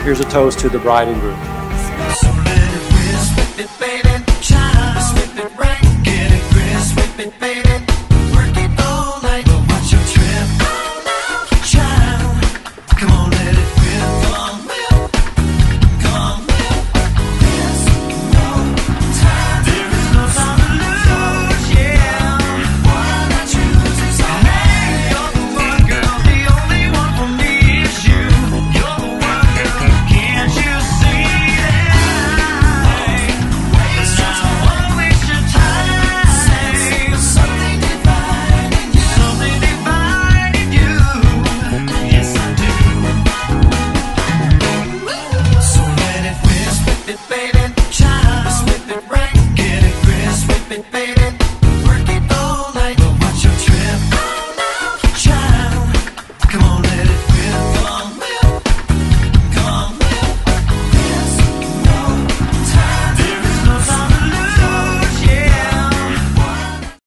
Here's a toast to the bride and groom. So let it whiz, whip it, baby, child, whip it right, get it, whiz, whip it, baby.